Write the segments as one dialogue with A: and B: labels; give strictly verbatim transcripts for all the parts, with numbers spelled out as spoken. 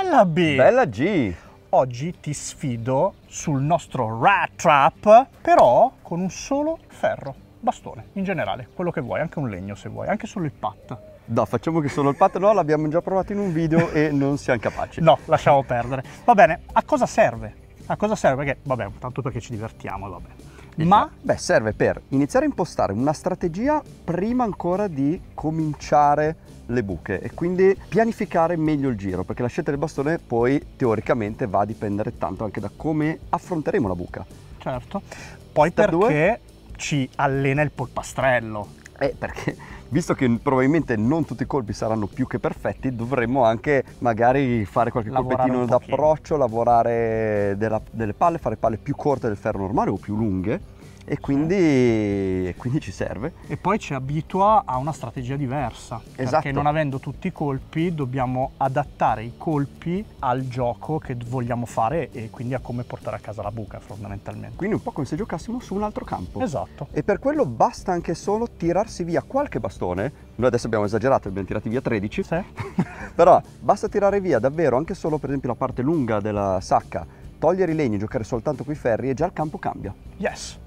A: Bella B!
B: Bella G!
A: Oggi ti sfido sul nostro rat trap, però con un solo ferro, bastone, in generale, quello che vuoi, anche un legno se vuoi, anche solo il pat.
B: No, facciamo che solo il pat, no, l'abbiamo già provato in un video e non siamo capaci.
A: No, lasciamo perdere. Va bene, a cosa serve? A cosa serve? Perché, vabbè, tanto perché ci divertiamo, vabbè. Ma
B: beh, serve per iniziare a impostare una strategia prima ancora di cominciare le buche e quindi pianificare meglio il giro, perché la scelta del bastone poi teoricamente va a dipendere tanto anche da come affronteremo la buca.
A: Certo. Poi
B: Step
A: perché
B: due?
A: Ci allena il polpastrello.
B: Eh, perché visto che probabilmente non tutti i colpi saranno più che perfetti, dovremmo anche magari fare qualche
A: Lavorare
B: colpettino
A: un
B: d'approccio, lavorare della, delle palle, fare palle più corte del ferro normale o più lunghe e quindi, e quindi ci serve.
A: E poi ci abitua a una strategia diversa,
B: Esatto.
A: perché non avendo tutti i colpi dobbiamo adattare i colpi al gioco che vogliamo fare e quindi a come portare a casa la buca fondamentalmente.
B: Quindi un po' come se giocassimo su un altro campo.
A: Esatto.
B: E per quello basta anche solo tirarsi via qualche bastone. Noi adesso abbiamo esagerato, abbiamo tirati via tredici.
A: Sì.
B: Però basta tirare via davvero anche solo per esempio la parte lunga della sacca, togliere i legni, giocare soltanto coi ferri e già il campo cambia.
A: Yes.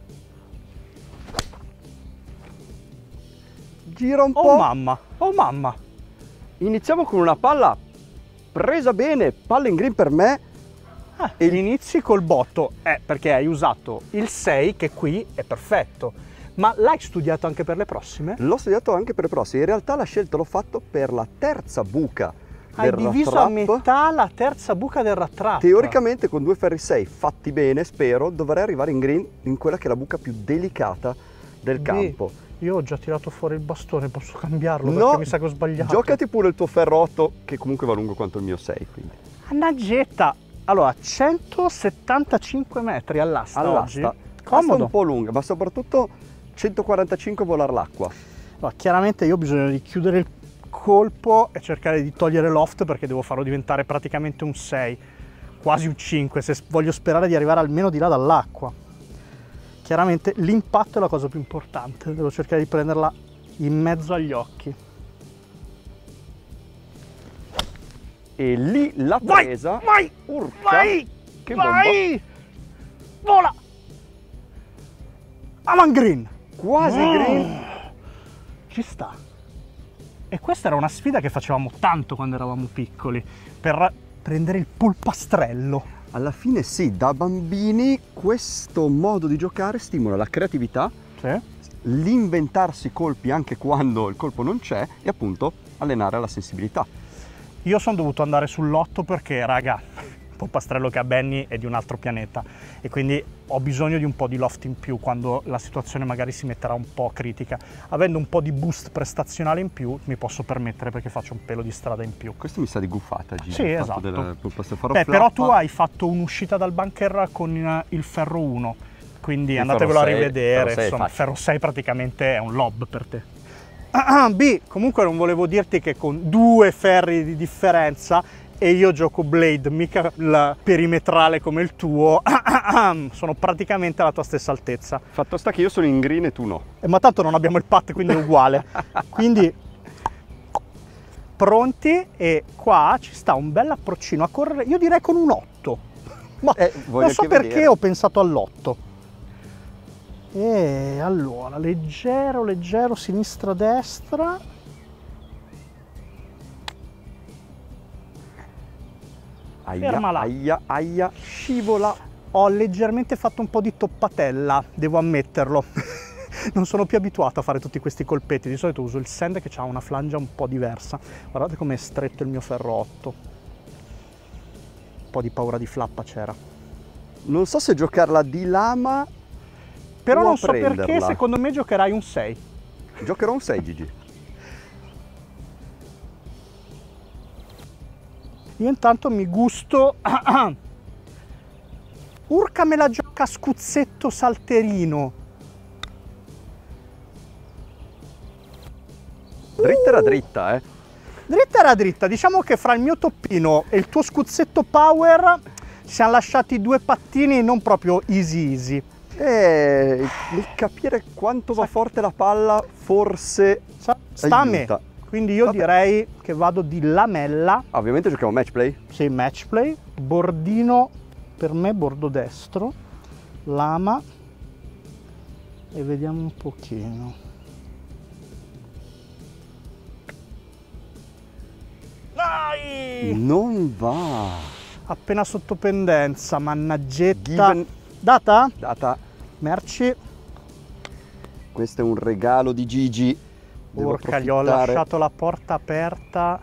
B: Gira un po'.
A: Oh mamma, oh mamma.
B: Iniziamo con una palla presa bene, palla in green per me.
A: Ah, e inizi col botto, eh, perché hai usato il sei che qui è perfetto. Ma l'hai studiato anche per le prossime?
B: L'ho studiato anche per le prossime, in realtà la scelta l'ho fatto per la terza buca.
A: Hai
B: del
A: diviso
B: rat
A: a
B: trap.
A: metà la terza buca del rat trap.
B: Teoricamente con due ferri sei fatti bene, spero, dovrei arrivare in green in quella che è la buca più delicata del
A: Beh,
B: campo.
A: Io ho già tirato fuori il bastone, posso cambiarlo
B: No,
A: perché mi sa che ho sbagliato.
B: Giocati pure il tuo ferro otto che comunque va lungo quanto il mio sei, quindi.
A: Annaggetta! Allora, centosettantacinque metri all'asta
B: All'asta.
A: oggi. Comodo.
B: Un po' lunga, ma soprattutto centoquarantacinque volare l'acqua.
A: Allora, chiaramente io ho bisogno di chiudere il colpo e cercare di togliere l'oft perché devo farlo diventare praticamente un sei, quasi un cinque, se voglio sperare di arrivare almeno di là dall'acqua. Chiaramente l'impatto è la cosa più importante, devo cercare di prenderla in mezzo agli occhi.
B: E lì la presa.
A: Vai!
B: Urca!
A: Vai!
B: Che
A: vai! Vola! Aman green!
B: Quasi
A: Mm.
B: green.
A: Ci sta. E questa era una sfida che facevamo tanto quando eravamo piccoli, per prendere il polpastrello.
B: Alla fine sì, da bambini questo modo di giocare stimola la creatività,
A: Sì.
B: l'inventarsi colpi anche quando il colpo non c'è e appunto allenare la sensibilità.
A: Io sono dovuto andare sull'otto perché, raga, il polpastrello che ha Benny è di un altro pianeta e quindi ho bisogno di un po' di loft in più quando la situazione magari si metterà un po' critica. Avendo un po' di boost prestazionale in più mi posso permettere perché faccio un pelo di strada in più.
B: Questo mi sa di guffata, Gigi.
A: Sì,
B: il fatto
A: esatto.
B: del polpastrello. Farò
A: Beh, però
B: flappa.
A: tu hai fatto un'uscita dal bunker con il ferro uno, quindi
B: Il
A: andatevelo a
B: ferro sei,
A: rivedere,
B: ferro sei è
A: insomma,
B: facile.
A: ferro sei praticamente è un lob per te. Ah, B, comunque non volevo dirti che con due ferri di differenza e io gioco Blade, mica il perimetrale come il tuo, sono praticamente alla tua stessa altezza.
B: Fatto sta che io sono in green e tu no.
A: Eh, ma tanto non abbiamo il pat, quindi è uguale. Quindi pronti e qua ci sta un bel approccino a correre, io direi con un otto. Ma
B: Eh, voglio
A: non so
B: anche
A: perché
B: vedere.
A: ho pensato all'otto. E allora, leggero, leggero, sinistra-destra.
B: Aia,
A: Fermala.
B: aia, aia, scivola.
A: Ho leggermente fatto un po' di toppatella, devo ammetterlo. Non sono più abituato a fare tutti questi colpetti, di solito uso il sand che ha una flangia un po' diversa. Guardate com'è stretto il mio ferro otto. Un po' di paura di flappa c'era.
B: Non so se giocarla di lama.
A: Però
B: o
A: non
B: a
A: so perché,
B: prenderla.
A: secondo me giocherai un sei.
B: Giocherò un sei, Gigi.
A: Io intanto mi gusto... Urca me la gioca scuzzetto salterino.
B: Dritta era dritta, eh.
A: Dritta era dritta, diciamo che fra il mio toppino e il tuo scuzzetto power ci siamo lasciati due pattini non proprio easy easy.
B: E il capire quanto va forte la palla forse
A: Sta a me.
B: aiuta.
A: Quindi io
B: Vabbè.
A: direi che vado di lamella.
B: Ah, ovviamente giochiamo match play.
A: Sì, match play. Bordino per me, bordo destro. Lama. E vediamo un pochino. Dai!
B: Non va.
A: Appena sotto pendenza, mannaggetta.
B: Given.
A: Data?
B: Data.
A: Merci.
B: Questo è un regalo di Gigi. Devo
A: Porca, gli ho
B: approfittare.
A: lasciato la porta aperta.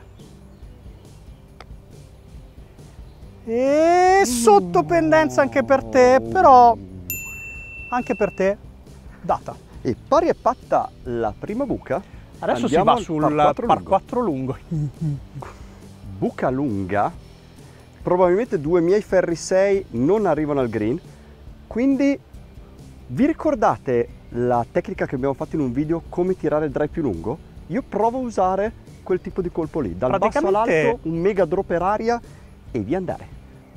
A: E sotto pendenza anche per te, però anche per te, data.
B: E pari e patta la prima buca.
A: Adesso
B: Andiamo
A: si va
B: al
A: sul
B: par quattro
A: par
B: lungo.
A: quattro lungo.
B: Buca lunga. Probabilmente due miei ferri sei non arrivano al green. Quindi vi ricordate la tecnica che abbiamo fatto in un video, come tirare il drive più lungo? Io provo a usare quel tipo di colpo lì, dal basso
A: Praticamente-
B: all'alto, un mega drop per aria e via andare.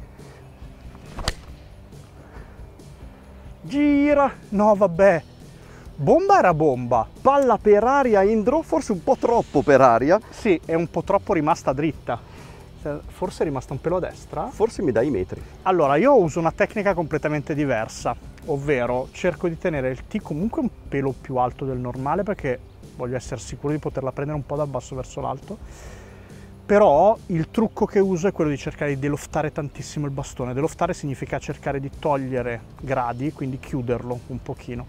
B: Gira,
A: No, vabbè. Bomba era bomba.
B: palla per aria in draw, forse un po' troppo per aria.
A: Sì, è un po' troppo rimasta dritta. Cioè, forse è rimasta un pelo a destra.
B: Forse mi dai i metri.
A: Allora, io uso una tecnica completamente diversa, ovvero cerco di tenere il T comunque un pelo più alto del normale perché voglio essere sicuro di poterla prendere un po' dal basso verso l'alto. Però il trucco che uso è quello di cercare di deloftare tantissimo il bastone. Deloftare significa cercare di togliere gradi, quindi chiuderlo un pochino.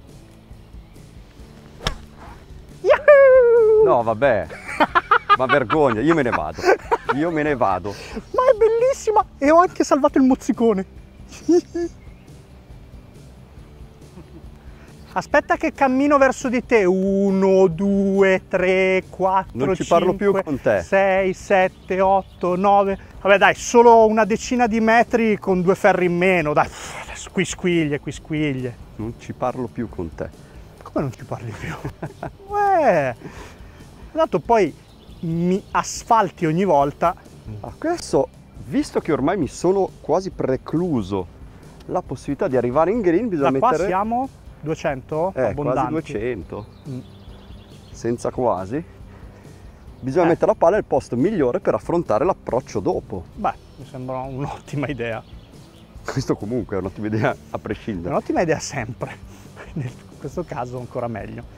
A: Yahoo!
B: No, vabbè. Ma vergogna, io me ne vado. Io me ne vado.
A: Ma è bellissima! E ho anche salvato il mozzicone. Aspetta che cammino verso di te. uno, due, tre, quattro,
B: Non ci parlo più
A: cinque,
B: con te.
A: sei, sette, otto, nove. Vabbè dai, solo una decina di metri con due ferri in meno. Dai, adesso qui squiglie, qui squiglie.
B: Non ci parlo più con te.
A: Come non ci parli più? Uè. Tanto poi mi asfalti ogni volta.
B: Adesso, visto che ormai mi sono quasi precluso la possibilità di arrivare in green, bisogna
A: Da qua
B: mettere
A: siamo duecento
B: eh, quasi
A: abbondanti.
B: duecento.
A: Mm.
B: Senza quasi. Bisogna
A: Eh.
B: mettere la palla al posto migliore per affrontare l'approccio dopo.
A: Beh, mi sembra un'ottima idea.
B: Questo comunque è un'ottima idea a prescindere.
A: Un'ottima idea sempre. In questo caso ancora meglio.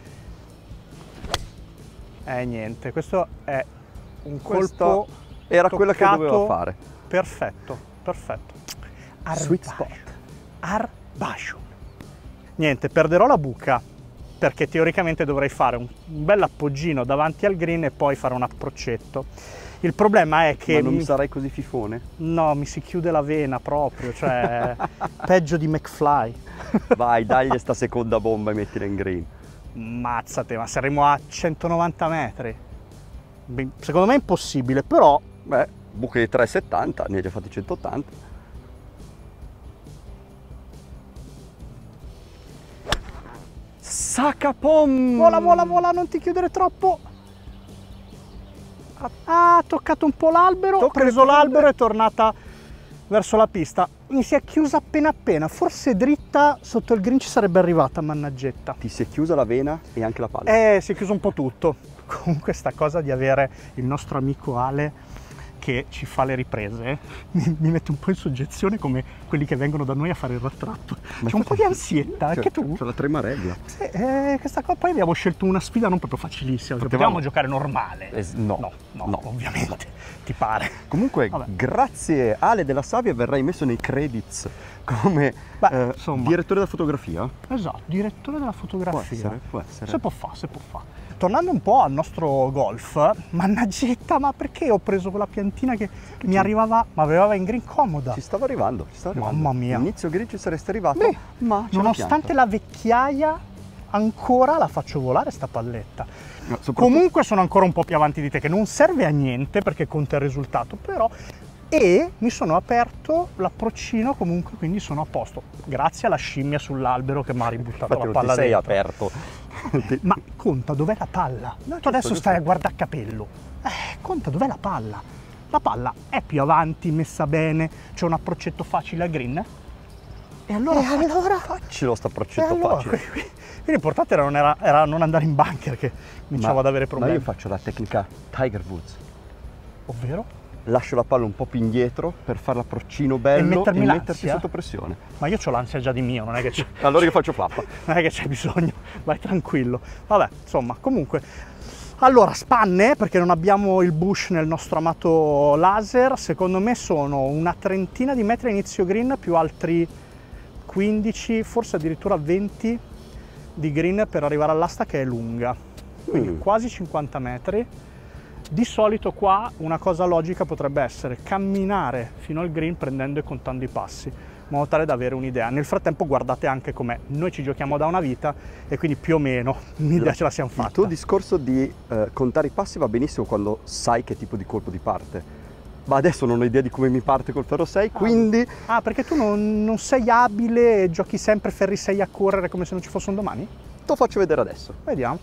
A: Eh niente, questo è un
B: Questo
A: colpo
B: era quella che
A: toccato
B: doveva fare.
A: Perfetto, perfetto.
B: Sweet
A: Arbascio.
B: spot.
A: Arbascio. Niente, perderò la buca perché teoricamente dovrei fare un, un bel appoggino davanti al green e poi fare un approccetto. Il problema è che
B: Ma non
A: mi,
B: mi sarai così fifone?
A: no, mi si chiude la vena proprio, cioè peggio di McFly.
B: Vai, dagli sta seconda bomba e mettila in green.
A: Mazzate, ma saremo a centonovanta metri. Beh, secondo me è impossibile, però
B: Beh, buche di tre e settanta, ne hai già fatti centottanta. Sacapom!
A: vola, vola, vola, non ti chiudere troppo. Ah, ha toccato un po' l'albero, ho
B: Tocca
A: preso
B: le prende.
A: l'albero e è tornata verso la pista. Mi si è chiusa appena appena, forse dritta sotto il green ci sarebbe arrivata, mannaggetta.
B: Ti si è chiusa la vena e anche la palla.
A: Eh, si è chiuso un po' tutto. Comunque sta cosa di avere il nostro amico Ale che ci fa le riprese mi, mi mette un po' in soggezione come quelli che vengono da noi a fare il ritratto.
B: Ma
A: C'è un po' di ansietta,
B: C'è-
A: anche tu.
B: C'è la tremarella.
A: Sì, eh, questa qua poi abbiamo scelto una sfida non proprio facilissima, cioè,
B: Potevamo-
A: potevamo giocare normale.
B: Es- no,
A: no, no,
B: no.
A: ovviamente, ti pare.
B: Comunque,
A: Vabbè.
B: grazie Ale della Savia verrai messo nei credits come
A: Beh,
B: eh,
A: insomma.
B: direttore della fotografia.
A: Esatto, direttore della fotografia.
B: Può essere, può essere.
A: Se può fare, se può fare. Tornando un po' al nostro golf, mannaggetta, ma perché ho preso quella piantina che mi arrivava, ma aveva in green comoda?
B: Ci stava arrivando, ci stava arrivando.
A: Mamma mia.
B: Inizio green ci saresti arrivato,
A: Beh,
B: ma ce l'ho
A: nonostante la vecchiaia, ancora la faccio volare sta palletta.
B: No, soprattutto-
A: Comunque sono ancora un po' più avanti di te, che non serve a niente perché conta il risultato, però... E mi sono aperto l'approccino comunque, quindi sono a posto. Grazie alla scimmia sull'albero che mi ha ributtato
B: Infatti
A: la
B: non
A: palla
B: ti sei
A: dentro.
B: aperto.
A: Ma conta dov'è la palla? Tu
B: giusto,
A: adesso
B: giusto.
A: stai a guardare capello. Eh, conta dov'è la palla? La palla è più avanti, messa bene, c'è un approccetto facile a green. E allora,
B: e allora faccelo sto approccetto
A: allora,
B: facile.
A: Quindi l'importante era non, era, era non andare in bunker, che cominciavo
B: ma,
A: ad avere problemi.
B: Ma io faccio la tecnica Tiger Woods.
A: Ovvero?
B: Lascio la palla un po' più indietro per fare l'approccino bello
A: e, mettermi
B: e metterti sotto pressione.
A: Ma io ho l'ansia già di mio, non è che c'è.
B: Allora io faccio flappa.
A: Non è che c'è bisogno, vai tranquillo. Vabbè, insomma, comunque. Allora, spanne, perché non abbiamo il bush nel nostro amato laser, secondo me sono una trentina di metri a inizio green più altri quindici, forse addirittura venti di green per arrivare all'asta, che è lunga, quindi mm. quasi cinquanta metri. Di solito qua una cosa logica potrebbe essere camminare fino al green prendendo e contando i passi, in modo tale da avere un'idea. Nel frattempo guardate anche com'è, noi ci giochiamo da una vita e quindi più o meno un'idea ce la siamo fatta.
B: Il tuo discorso di eh, contare i passi va benissimo quando sai che tipo di colpo ti parte. Ma adesso non ho idea di come mi parte col ferro sei, ah. quindi...
A: Ah, perché tu non, non sei abile e giochi sempre ferri sei a correre come se non ci fosse un domani?
B: Te lo faccio vedere adesso.
A: Vediamo.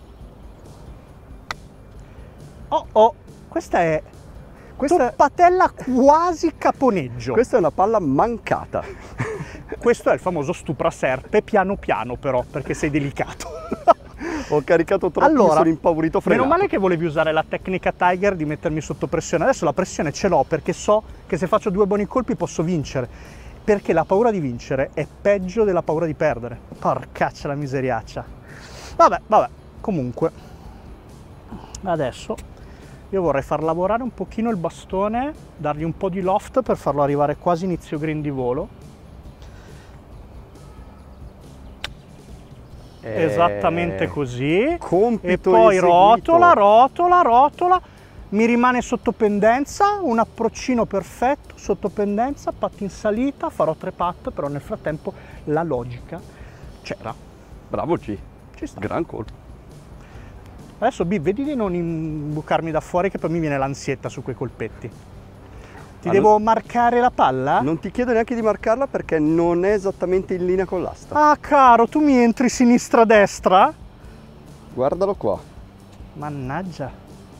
A: Oh oh, questa è... Questa toppatella quasi caponeggio.
B: Questa è una palla mancata.
A: Questo è il famoso stupra serpe, piano piano però, perché sei delicato.
B: Ho caricato troppo, allora, sono impaurito, frenato.
A: Meno male che volevi usare la tecnica Tiger di mettermi sotto pressione. Adesso la pressione ce l'ho perché so che se faccio due buoni colpi posso vincere. Perché la paura di vincere è peggio della paura di perdere. Porcaccia la miseriaccia. Vabbè, vabbè, comunque. Adesso io vorrei far lavorare un pochino il bastone, dargli un po' di loft per farlo arrivare quasi inizio green di volo. Eh, esattamente così. E poi rotola, rotola, rotola. Mi rimane sotto pendenza, un approccino perfetto, sotto pendenza, patti in salita, farò tre pat, però nel frattempo la logica c'era.
B: Bravo G,
A: ci sta.
B: Gran colpo.
A: Adesso B, vedi di non imbucarmi da fuori che poi mi viene l'ansietta su quei colpetti. Ti allora, devo marcare la palla?
B: Non ti chiedo neanche di marcarla perché non è esattamente in linea con l'asta.
A: Ah caro, tu mi entri sinistra-destra?
B: Guardalo qua.
A: Mannaggia.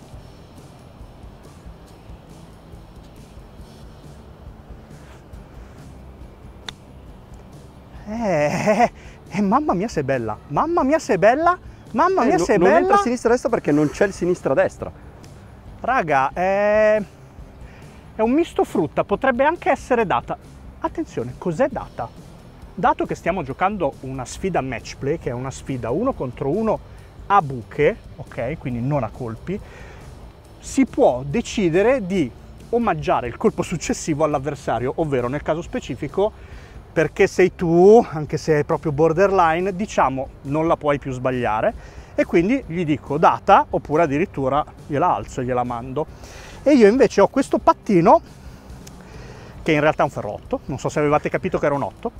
A: Eh, eh, mamma mia sei bella, mamma mia sei bella, mamma mia
B: eh,
A: sei
B: no,
A: bella.
B: Non entra sinistra-destra perché non c'è il sinistra-destra.
A: Raga, è... è un misto frutta, potrebbe anche essere data. Attenzione, cos'è data? Dato che stiamo giocando una sfida match play, che è una sfida uno contro uno a buche, ok, quindi non a colpi, si può decidere di omaggiare il colpo successivo all'avversario, ovvero nel caso specifico, perché sei tu, anche se è proprio borderline, diciamo non la puoi più sbagliare, e quindi gli dico data, oppure addirittura gliela alzo e gliela mando. E io invece ho questo pattino, che in realtà è un ferro otto, non so se avevate capito che era un otto,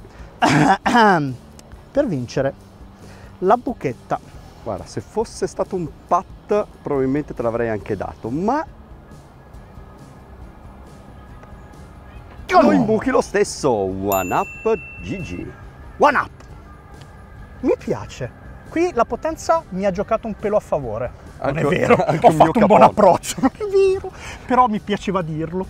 A: per vincere la buchetta.
B: Guarda, se fosse stato un pat probabilmente te l'avrei anche dato, ma lo imbuchi lo stesso. One up G G.
A: One up. Mi piace. Qui la potenza mi ha giocato un pelo a favore. Non anche, è vero, ho un fatto un buon approccio, non è vero, però mi piaceva dirlo.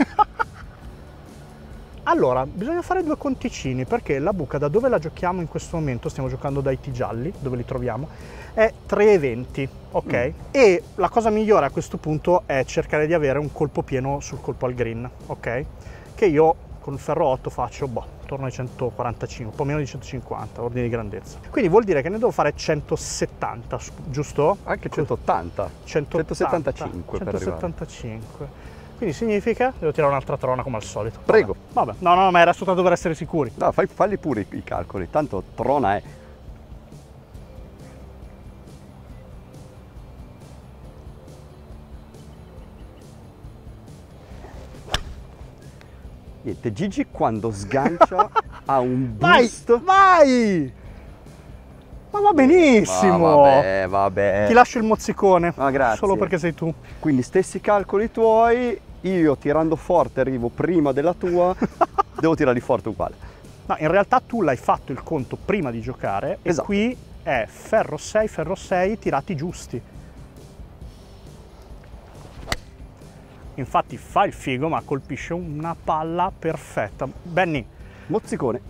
A: Allora, bisogna fare due conticini, perché la buca da dove la giochiamo in questo momento, stiamo giocando dai T gialli, dove li troviamo, è tre e venti, ok? Mm. E la cosa migliore a questo punto è cercare di avere un colpo pieno sul colpo al green, ok? Che io con il ferro otto faccio, boh, attorno ai centoquarantacinque, un po' meno di centocinquanta, ordine di grandezza. Quindi vuol dire che ne devo fare centosettanta, giusto?
B: Anche centottanta. centosettantacinque per
A: centosettantacinque. Quindi significa devo tirare un'altra trona come al solito.
B: Prego.
A: Vabbè. Vabbè. No, no, ma era soltanto per essere sicuri.
B: No, fai, falli pure i, i calcoli, tanto trona è. Niente, Gigi quando sgancia ha un boost.
A: Vai, vai! Ma va benissimo!
B: Ah, vabbè, vabbè.
A: Ti lascio il mozzicone.
B: Ah, grazie.
A: Solo perché sei tu.
B: Quindi stessi calcoli tuoi, io tirando forte arrivo prima della tua, devo tirarli forte uguale.
A: No, in realtà tu l'hai fatto il conto prima di giocare, esatto. E qui è ferro sei, ferro sei tirati giusti. Infatti fa il figo, ma colpisce una palla perfetta. Benny,
B: Mozzicone.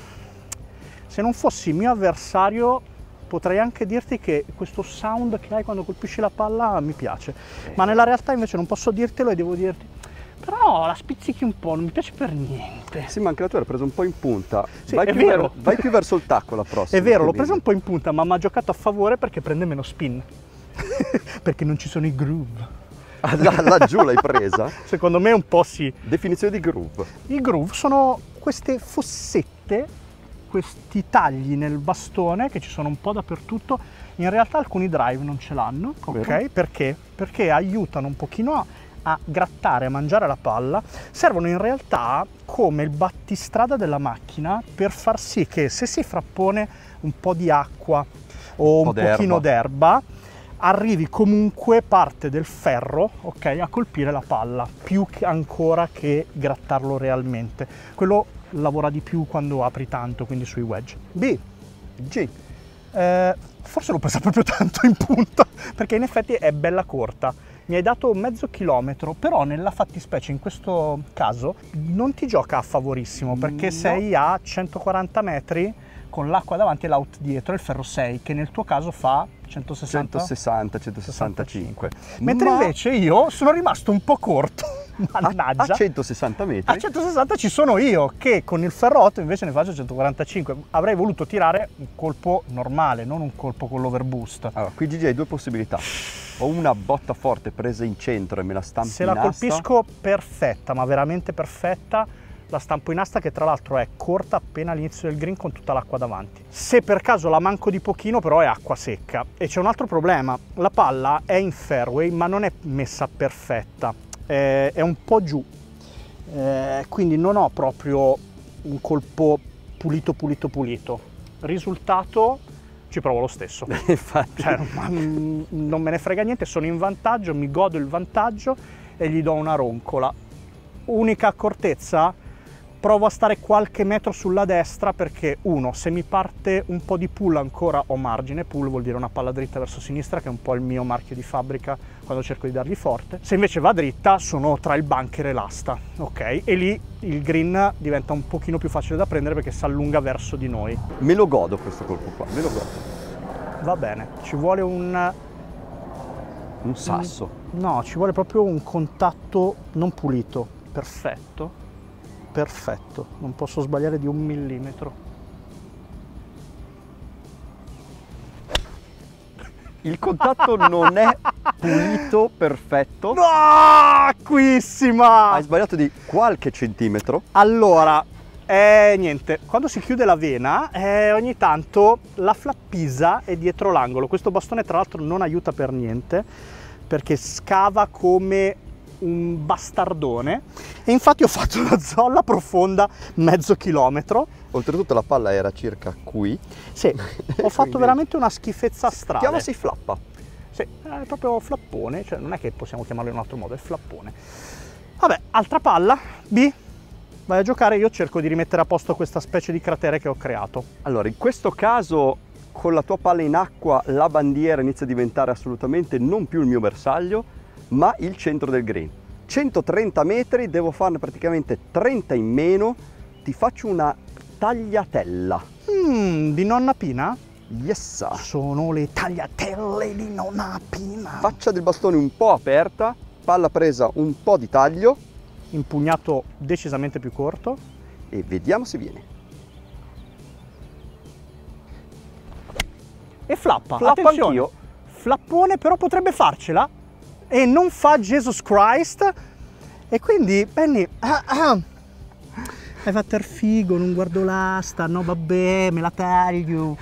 A: Se non fossi mio avversario potrei anche dirti che questo sound che hai quando colpisci la palla mi piace, eh. ma nella realtà invece non posso dirtelo e devo dirti però la spizzichi un po', non mi piace per niente.
B: Sì, ma anche la tua era presa un po' in punta.
A: Sì,
B: vai,
A: è
B: più
A: vero.
B: Ver- vai più verso il tacco la prossima.
A: È vero, l'ho presa un po' in punta, ma mi ha giocato a favore perché prende meno spin. Perché non ci sono i groove.
B: Ah, laggiù l'hai presa?
A: Secondo me un po' sì.
B: Definizione di groove.
A: I groove sono queste fossette, questi tagli nel bastone che ci sono un po' dappertutto. In realtà alcuni drive non ce l'hanno, ok? Perché? Perché aiutano un pochino a, a grattare, a mangiare la palla. Servono in realtà come il battistrada della macchina per far sì che se si frappone un po' di acqua o un, un pochino d'erba, arrivi comunque parte del ferro, ok, a colpire la palla, più che ancora che grattarlo realmente. Quello lavora di più quando apri tanto, quindi sui wedge. B.
B: G.
A: Eh, forse l'ho presa proprio tanto in punta, perché in effetti è bella corta. Mi hai dato mezzo chilometro, però nella fattispecie in questo caso non ti gioca a favorissimo, perché no. sei a centoquaranta metri con l'acqua davanti e l'out dietro, il ferro sei, che nel tuo caso fa centosessanta,
B: centosessanta, centosessantacinque.
A: Mentre
B: Ma...
A: invece io sono rimasto un po' corto, mannaggia.
B: A, a centosessanta metri?
A: A centosessanta ci sono io, che con il ferro otto invece ne faccio centoquarantacinque. Avrei voluto tirare un colpo normale, non un colpo con l'overboost.
B: Allora, qui Gigi hai due possibilità. O una botta forte presa in centro e me la stampi
A: Se
B: in
A: la
B: asta.
A: colpisco perfetta, ma veramente perfetta, la stampo in asta, che tra l'altro è corta appena all'inizio del green con tutta l'acqua davanti. Se per caso la manco di pochino, però è acqua secca. E c'è un altro problema, la palla è in fairway ma non è messa perfetta, è, è un po' giù, eh, quindi non ho proprio un colpo pulito pulito pulito. Risultato, ci provo lo stesso.
B: Infatti.
A: Cioè, non me ne frega niente, sono in vantaggio, mi godo il vantaggio e gli do una roncola. Unica accortezza, provo a stare qualche metro sulla destra perché, uno, se mi parte un po' di pull ancora ho margine. Pull vuol dire una palla dritta verso sinistra, che è un po' il mio marchio di fabbrica quando cerco di dargli forte. Se invece va dritta sono tra il bunker e l'asta, ok? E lì il green diventa un pochino più facile da prendere perché si allunga verso di noi.
B: Me lo godo questo colpo qua, me lo godo.
A: Va bene, ci vuole un...
B: Un sasso.
A: No, ci vuole proprio un contatto non pulito. Perfetto. Perfetto, non posso sbagliare di un millimetro.
B: Il contatto non è pulito, perfetto.
A: No, acquissima!
B: Hai sbagliato di qualche centimetro.
A: Allora, eh, niente, quando si chiude la vena, eh, ogni tanto la flappisa è dietro l'angolo. Questo bastone tra l'altro non aiuta per niente, perché scava come un bastardone, e infatti ho fatto una zolla profonda mezzo chilometro.
B: Oltretutto la palla era circa qui.
A: Sì, ho fatto Quindi... veramente una schifezza strana.
B: Chiamasi flappa.
A: Sì, è proprio flappone, cioè non è che possiamo chiamarlo in un altro modo, è flappone. Vabbè, altra palla, B, vai a giocare, io cerco di rimettere a posto questa specie di cratere che ho creato.
B: Allora, in questo caso con la tua palla in acqua la bandiera inizia a diventare assolutamente non più il mio bersaglio, ma il centro del green. centotrenta metri, devo farne praticamente trenta in meno. Ti faccio una tagliatella.
A: Mm, di nonna Pina?
B: Yes.
A: Sono le tagliatelle di nonna Pina.
B: Faccia del bastone un po' aperta, palla presa un po' di taglio.
A: Impugnato decisamente più corto.
B: E vediamo se viene.
A: E flappa,
B: Flappa
A: attenzione.
B: Anch'io.
A: Flappone, però potrebbe farcela. E non fa Jesus Christ. E quindi Benny ah, ah, hai fatto il figo, non guardo l'asta, no vabbè, me la taglio.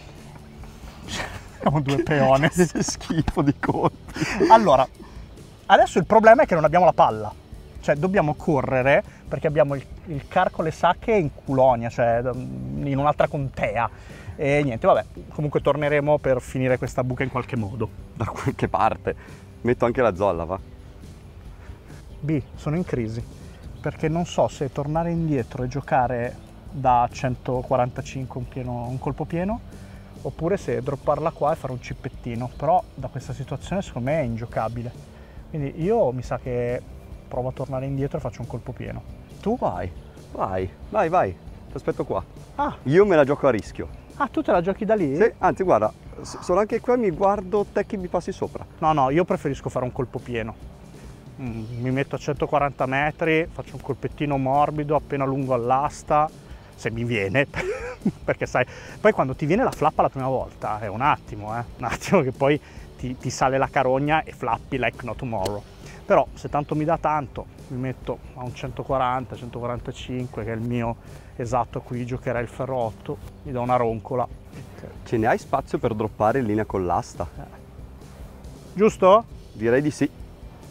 A: Siamo due peone.
B: Schifo di colpi.
A: Allora, adesso il problema è che non abbiamo la palla. Cioè dobbiamo correre perché abbiamo il, il car con le sacche in Culonia, cioè in un'altra contea. E niente, vabbè, comunque torneremo per finire questa buca in qualche modo.
B: Da qualche parte. Metto anche la zolla, va?
A: B, sono in crisi, perché non so se tornare indietro e giocare da centoquarantacinque un, pieno, un colpo pieno, oppure se dropparla qua e fare un cippettino, però da questa situazione secondo me è ingiocabile. Quindi io mi sa che provo a tornare indietro e faccio un colpo pieno. Tu?
B: Vai, vai, vai, vai. ti aspetto qua.
A: Ah.
B: Io me la gioco a rischio.
A: Ah, tu te la giochi da lì?
B: Sì, anzi guarda, sono anche qua e mi guardo te che mi passi sopra.
A: No, no, io preferisco fare un colpo pieno. Mm, mi metto a centoquaranta metri, faccio un colpettino morbido, appena lungo all'asta, se mi viene, perché sai, poi quando ti viene la flappa la prima volta è un attimo, eh, un attimo che poi ti, ti sale la carogna e flappi like no tomorrow. Però se tanto mi dà tanto, mi metto a un centoquaranta, centoquarantacinque, che è il mio esatto a cui giocherei il ferro otto, mi do una roncola.
B: Ce ne hai spazio per droppare in linea con l'asta?
A: Eh. Giusto?
B: Direi di sì.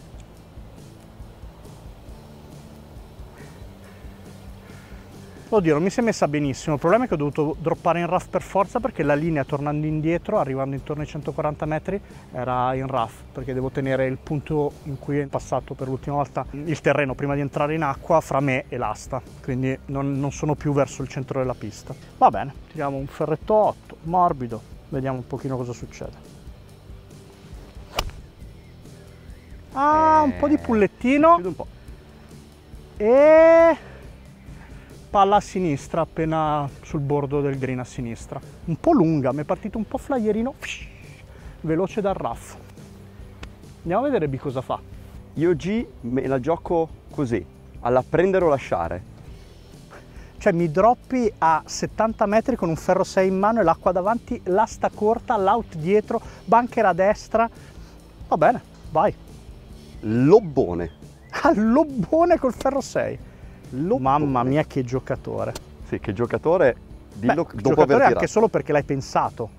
A: Oddio, non mi si è messa benissimo. Il problema è che ho dovuto droppare in rough per forza perché la linea tornando indietro, arrivando intorno ai centoquaranta metri, era in rough, perché devo tenere il punto in cui è passato per l'ultima volta il terreno prima di entrare in acqua fra me e l'asta, quindi non, non sono più verso il centro della pista. Va bene, tiriamo un ferretto otto, morbido, vediamo un pochino cosa succede. Ah, un po' di pullettino.
B: Chiudo un po'.
A: E... palla a sinistra, appena sul bordo del green a sinistra. Un po' lunga, mi è partito un po' flyerino, veloce dal rough. Andiamo a vedere B cosa fa.
B: Io G me la gioco così, alla prendere o lasciare.
A: Cioè mi droppi a settanta metri con un ferro sei in mano e l'acqua davanti, l'asta corta, l'out dietro, bunker a destra. Va bene, vai.
B: Lobbone.
A: Ah, lobbone col ferro sei. Lobbone. Mamma mia che giocatore.
B: Sì, che giocatore, dillo
A: Beh,
B: dopo
A: giocatore
B: aver tirato.
A: Anche solo perché l'hai pensato.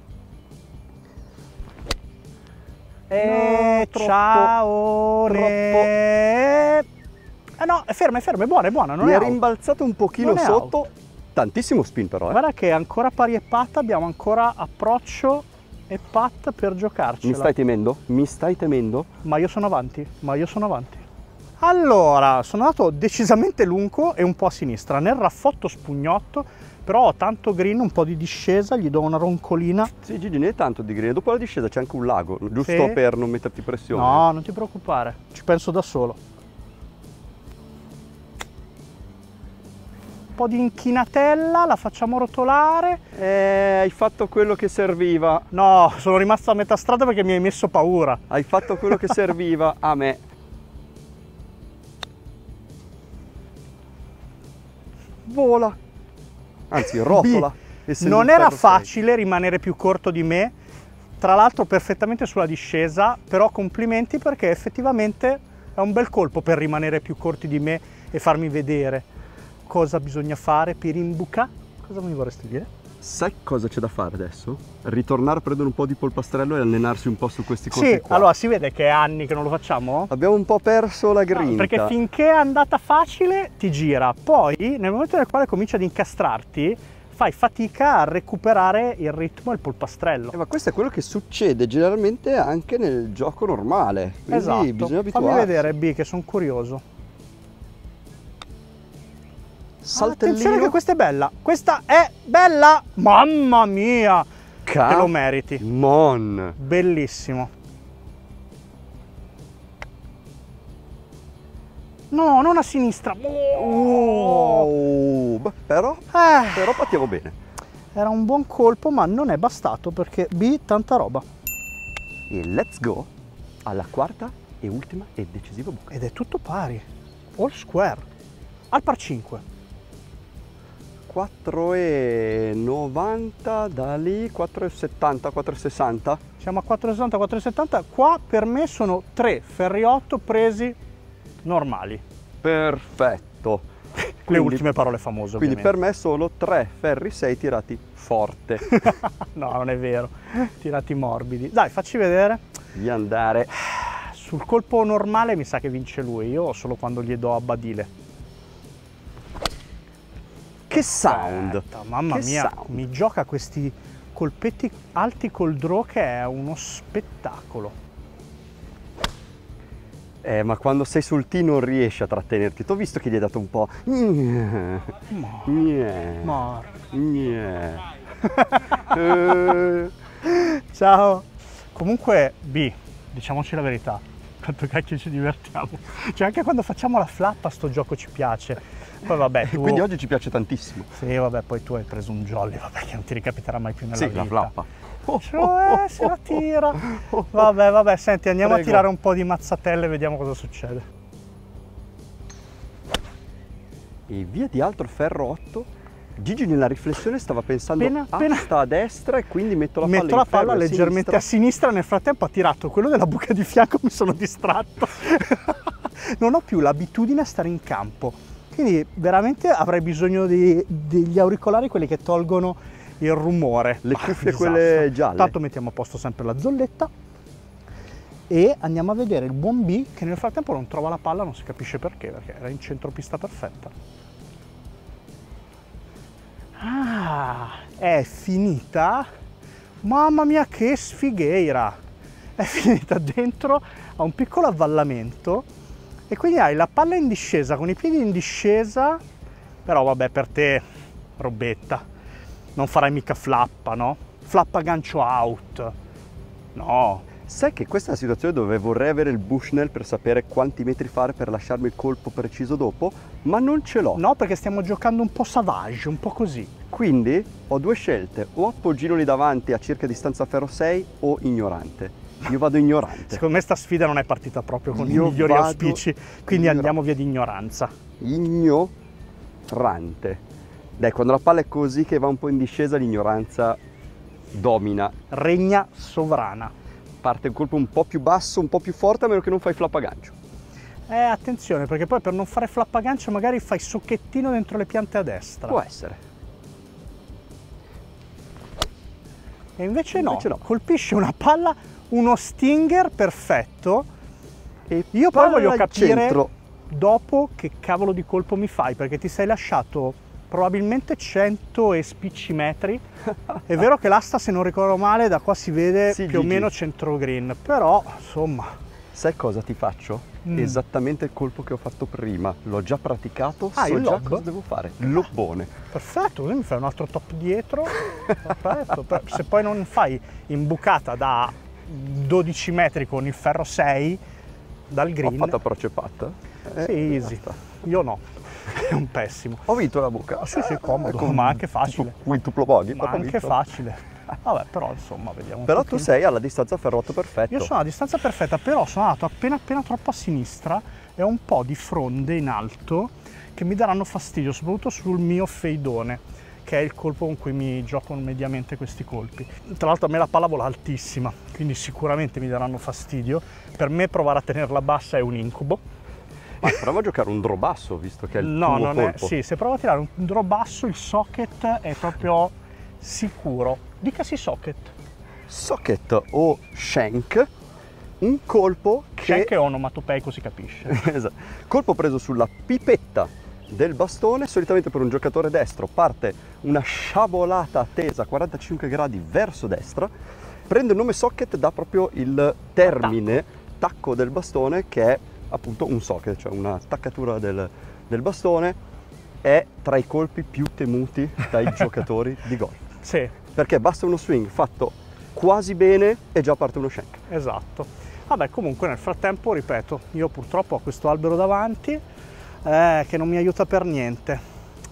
A: E
B: no, troppo,
A: ciao
B: troppo.
A: Eh no, è ferma, è ferma, è buona, è buona. Non
B: Mi
A: è
B: è
A: out.
B: rimbalzato un pochino
A: Non è
B: sotto.
A: out.
B: Tantissimo spin però, eh.
A: Guarda che ancora pari e patta, abbiamo ancora approccio e pat per giocarcela.
B: Mi stai temendo? Mi stai temendo?
A: Ma io sono avanti, ma io sono avanti. Allora, sono andato decisamente lungo e un po' a sinistra, nel raffotto spugnotto, però ho tanto green, un po' di discesa, gli do una roncolina.
B: Sì, Gigi, ne è tanto di green. Dopo la discesa c'è anche un lago, giusto
A: Sì.
B: per non metterti pressione.
A: No, non ti preoccupare, ci penso da solo. Un po' di inchinatella, la facciamo rotolare.
B: Eh, hai fatto quello che serviva.
A: No, sono rimasto a metà strada perché mi hai messo paura.
B: Hai fatto quello che serviva a me. Vola. Anzi, rotola.
A: Non era facile rimanere più corto di me, tra l'altro perfettamente sulla discesa, però complimenti perché effettivamente è un bel colpo per rimanere più corti di me e farmi vedere cosa bisogna fare per imbucare. Cosa mi vorresti dire?
B: Sai cosa c'è da fare adesso? Ritornare a prendere un po' di polpastrello e allenarsi un po' su questi colpi
A: Sì,
B: qua.
A: allora si vede che è anni che non lo facciamo?
B: Abbiamo un po' perso la grinta.
A: No, perché finché è andata facile ti gira, poi nel momento nel quale comincia ad incastrarti fai fatica a recuperare il ritmo e il polpastrello.
B: Eh, ma questo è quello che succede generalmente anche nel gioco normale. Quindi
A: Esatto,
B: bisogna abituarsi.
A: fammi vedere B che sono curioso.
B: Saltellino.
A: Attenzione che questa è bella, questa è bella, mamma mia,
B: Ca
A: te lo meriti,
B: Mon.
A: bellissimo. No, non a sinistra.
B: Oh, beh, però,
A: Eh,
B: però partiamo bene.
A: era un buon colpo ma non è bastato perché B tanta roba.
B: E let's go alla quarta e ultima e decisiva buca.
A: Ed è tutto pari, all square, al par cinque.
B: quattro e novanta da lì, quattro e settanta, quattro e sessanta.
A: Siamo a quattro e sessanta, quattro e settanta, qua per me sono tre ferri otto presi normali.
B: Perfetto.
A: Le
B: Quindi-
A: ultime parole famose
B: Quindi
A: ovviamente.
B: per me solo tre ferri sei tirati forte.
A: No, non è vero, tirati morbidi. Dai, facci vedere.
B: Di andare.
A: Sul colpo normale mi sa che vince lui, io solo quando gli do a badile.
B: Che sound!
A: Aspetta, mamma
B: Che
A: mia,
B: sound.
A: mi gioca questi colpetti alti col draw che è uno spettacolo.
B: Eh, ma quando sei sul tee non riesci a trattenerti. T'ho visto che gli hai dato un po'.
A: Ma,
B: Gnè.
A: ma.
B: Gnè. Eh.
A: Ciao. Comunque B, diciamoci la verità, quanto cacchio ci divertiamo. Cioè anche quando facciamo la flappa sto gioco ci piace. Poi vabbè, tu...
B: Quindi oggi ci piace tantissimo.
A: Sì, vabbè, poi tu hai preso un jolly, vabbè, che non ti ricapiterà mai più nella
B: sì,
A: vita.
B: Sì, la flappa.
A: Cioè, se la tira. Vabbè, vabbè, senti, andiamo
B: Prego.
A: a tirare un po' di mazzatelle e vediamo cosa succede.
B: E via di altro ferro otto. Gigi nella riflessione stava pensando
A: Appena-
B: asta
A: appena-
B: a destra e quindi metto la palla
A: Metto
B: in
A: la palla
B: ferro a
A: leggermente a sinistra, nel frattempo ha tirato quello della buca di fianco, mi sono distratto. Non ho più l'abitudine a stare in campo, quindi veramente avrei bisogno di- degli auricolari, quelli che tolgono il rumore.
B: Le
A: Bah,
B: cuffie
A: disastro.
B: quelle gialle.
A: Tanto mettiamo a posto sempre la zolletta e andiamo a vedere il buon B, che nel frattempo non trova la palla, non si capisce perché, perché era in centropista perfetta. Ah, è finita? Mamma mia che sfigheira! È finita dentro a un piccolo avvallamento e quindi hai la palla in discesa, con i piedi in discesa, però vabbè, per te robetta, non farai mica flappa, no? Flappa gancio out, no.
B: Sai che questa è la situazione dove vorrei avere il Bushnell per sapere quanti metri fare per lasciarmi il colpo preciso dopo, ma non ce l'ho.
A: No, perché stiamo giocando un po' savage, un po' così.
B: Quindi ho due scelte, o appoggino lì davanti a circa distanza ferro sei o ignorante. Io vado ignorante.
A: Secondo me sta sfida non è partita proprio con
B: Io
A: i migliori
B: vado
A: auspici, quindi
B: ignorante.
A: andiamo via di ignoranza.
B: Ignorante. Dai, quando la palla è così che va un po' in discesa, l'ignoranza domina.
A: Regna sovrana.
B: Parte un colpo un po' più basso, un po' più forte, a meno che non fai flappa gancio.
A: Eh, attenzione, perché poi per non fare flappa gancio magari fai socchettino dentro le piante a destra.
B: Può essere.
A: E invece no,
B: Invece no.
A: colpisce una palla, uno stinger perfetto.
B: E
A: Io poi
B: palla
A: voglio
B: al
A: capire
B: centro.
A: dopo che cavolo di colpo mi fai, perché ti sei lasciato probabilmente cento e spicci metri. È vero che l'asta, se non ricordo male, da qua si vede
B: Sì,
A: più o
B: Gigi.
A: meno centro green, però insomma...
B: Sai cosa ti faccio?
A: Mm.
B: Esattamente il colpo che ho fatto prima. L'ho già praticato,
A: Ah,
B: so
A: il
B: già
A: lob?
B: cosa devo fare. Il lobbone.
A: Perfetto, così mi fai un altro top dietro. Perfetto. Per- se poi non fai imbucata da dodici metri con il ferro sei dal
B: Ho
A: green,
B: fatto approccio e patta. Eh,
A: sì, easy.
B: basta.
A: Io no, è un pessimo.
B: Ho vinto la buca.
A: Sì, sì, comodo,
B: Con-
A: ma anche facile.
B: Tu- Quintuplo bogey,
A: Ma
B: proprio
A: anche
B: vinto.
A: facile. Vabbè, però insomma, vediamo un
B: Però tu
A: pochino.
B: sei alla distanza ferrotto perfetto.
A: Io sono a distanza perfetta, però sono andato appena appena troppo a sinistra e ho un po' di fronde in alto che mi daranno fastidio, soprattutto sul mio feidone, che è il colpo con cui mi gioco mediamente questi colpi. Tra l'altro a me la palla vola altissima, quindi sicuramente mi daranno fastidio. Per me provare a tenerla bassa è un incubo.
B: Ma prova a giocare un draw basso, visto che è il
A: No,
B: tuo
A: non
B: colpo.
A: è. Sì, se provo a tirare un draw basso, il socket è proprio sicuro. Dicasi socket.
B: Socket o shank, un colpo che...
A: C'è anche onomatopeico, si capisce.
B: Esatto. Colpo preso sulla pipetta del bastone, solitamente per un giocatore destro parte una sciabolata tesa a quarantacinque gradi verso destra, prende il nome socket da proprio il termine tacco del bastone, che è appunto un socket, cioè una attaccatura del, del bastone. È tra i colpi più temuti dai giocatori di golf,
A: Sì,
B: perché basta uno swing fatto quasi bene e già parte uno shank.
A: esatto. Vabbè, comunque nel frattempo, ripeto, io purtroppo ho questo albero davanti eh, che non mi aiuta per niente.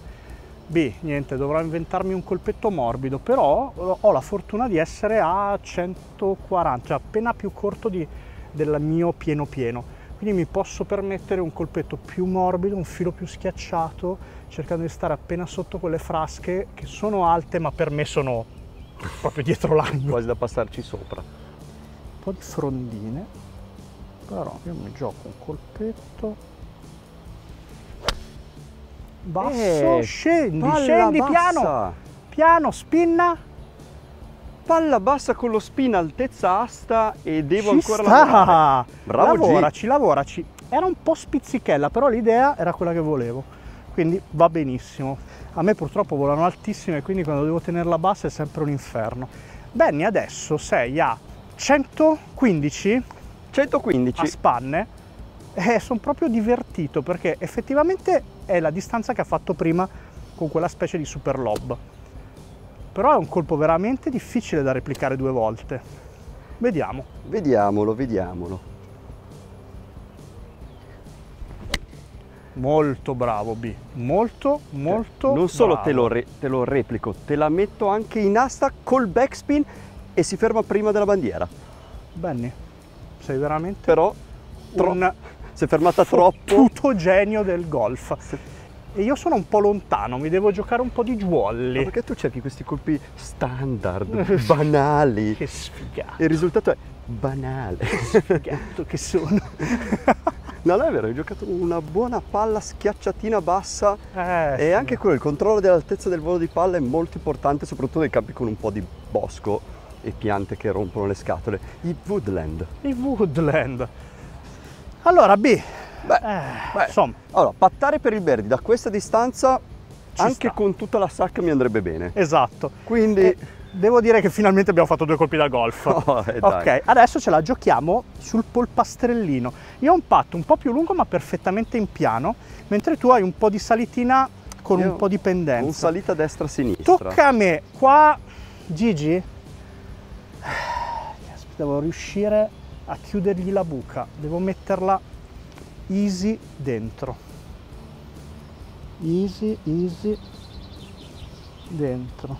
A: B, niente, dovrò inventarmi un colpetto morbido, però ho la fortuna di essere a centoquaranta, cioè appena più corto di, del mio pieno pieno. Quindi mi posso permettere un colpetto più morbido, un filo più schiacciato, cercando di stare appena sotto quelle frasche che sono alte, ma per me sono proprio dietro l'angolo.
B: Quasi da passarci sopra.
A: Un po' di frondine, però io mi gioco un colpetto basso,
B: Eh,
A: scendi,
B: palla
A: scendi
B: bassa.
A: piano, piano, spinna,
B: Palla bassa con lo spin altezza asta e devo
A: ci
B: ancora
A: sta,
B: lavorare. Bravo G.
A: lavoraci, lavoraci, era un po' spizzichella, però l'idea era quella che volevo, quindi va benissimo. A me purtroppo volano altissime, quindi quando devo tenerla bassa è sempre un inferno. Benny, adesso sei a centoquindici
B: centoquindici.
A: a spanne e sono proprio divertito perché effettivamente è la distanza che ha fatto prima con quella specie di super lob, però è un colpo veramente difficile da replicare due volte. Vediamo.
B: Vediamolo, vediamolo.
A: Molto bravo B, molto molto
B: Non solo
A: bravo.
B: te lo, re- te lo replico, te la metto anche in asta col backspin e si ferma prima della bandiera.
A: Benny, sei veramente
B: Però tro-
A: un
B: si è fermata troppo.
A: fottuto genio del golf. E io sono un po' lontano, mi devo giocare un po' di
B: Ma
A: jolly.
B: perché tu cerchi questi colpi standard, banali?
A: Che sfigato,
B: Il risultato è banale.
A: sfigato che sono.
B: No, non è vero, hai giocato una buona palla schiacciatina bassa
A: Eh,
B: e
A: sì.
B: anche quello, il controllo dell'altezza del volo di palla è molto importante, soprattutto nei campi con un po' di bosco e piante che rompono le scatole. I woodland.
A: I Woodland. Allora B,
B: Beh,
A: eh,
B: beh,
A: insomma,
B: allora, pattare per il birdie da questa distanza
A: Ci
B: anche
A: sta.
B: con tutta la sacca mi andrebbe bene.
A: esatto.
B: Quindi
A: E devo dire che finalmente abbiamo fatto due colpi da golf.
B: Oh, eh, dai.
A: Ok, adesso ce la giochiamo sul polpastrellino. Io ho un patto un po' più lungo ma perfettamente in piano, mentre tu hai un po' di salitina con
B: Io
A: un po' di
B: un
A: pendenza.
B: salita destra-sinistra.
A: Tocca a me. Qua, Gigi, devo riuscire a chiudergli la buca. Devo metterla easy dentro. Easy, easy dentro.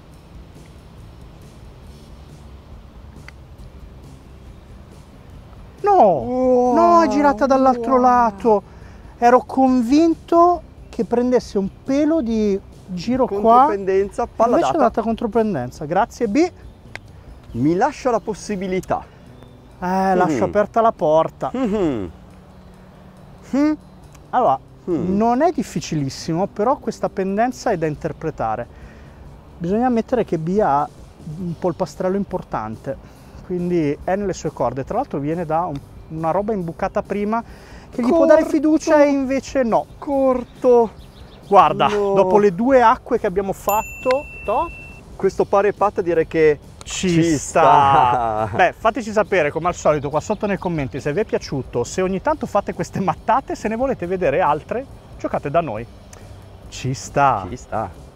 A: No,
B: Wow,
A: no, è girata dall'altro
B: wow.
A: lato. Ero convinto che prendesse un pelo di giro qua.
B: Contropendenza, palla
A: Invece è
B: data.
A: andata contropendenza. Grazie B.
B: Mi lascia la possibilità.
A: Eh, lascio
B: Mhm.
A: aperta la porta.
B: Mhm.
A: Mm. Allora,
B: Mm.
A: non è difficilissimo, però questa pendenza è da interpretare. Bisogna ammettere che B ha un polpastrello importante, quindi è nelle sue corde. Tra l'altro viene da un- una roba imbucata prima che gli può dare
B: Corto.
A: fiducia e invece no.
B: Corto.
A: Guarda,
B: No.
A: dopo le due acque che abbiamo fatto, to,
B: Questo pare e patta direi che
A: ci,
B: Ci
A: sta.
B: sta.
A: Beh, fateci sapere come al solito qua sotto nei commenti se vi è piaciuto, se ogni tanto fate queste mattate, se ne volete vedere altre, giocate da noi. Ci sta.
B: ci sta.